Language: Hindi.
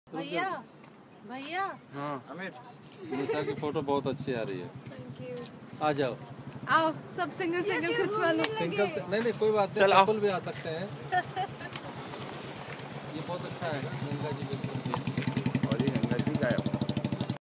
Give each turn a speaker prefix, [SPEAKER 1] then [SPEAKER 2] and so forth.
[SPEAKER 1] भैया भैया
[SPEAKER 2] हाँ
[SPEAKER 3] अमित,
[SPEAKER 2] निशा की फोटो बहुत अच्छी आ रही है।
[SPEAKER 1] Thank you.
[SPEAKER 2] आ जाओ।
[SPEAKER 1] आओ सब सिंगल सिंगल खिंचवा लो।
[SPEAKER 2] सिंगल से नहीं कोई बात
[SPEAKER 3] चल
[SPEAKER 2] नहीं,
[SPEAKER 3] आओ।
[SPEAKER 2] कपल भी आ सकते हैं। ये बहुत अच्छा है, गंगा जी बिल्कुल